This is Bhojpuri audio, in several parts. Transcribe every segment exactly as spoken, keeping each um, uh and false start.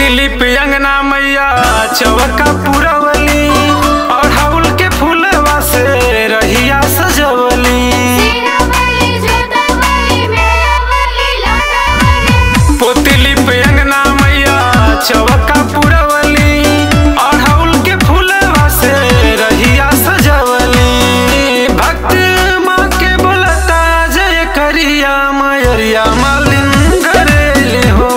पोतिली पे अंगना मैया चौका पुरवली और हाउल के फूलवा से रहिया सजवली। पोतिली पे अंगना मैया चौका पुरवली और हाउल के फूलवा से रहिया सजवली। भक्त माँ के बोलता जय करिया मयरिया मालिन घरेली हो।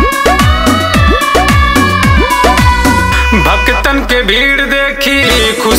भक्तन के भीड़ देखी खुश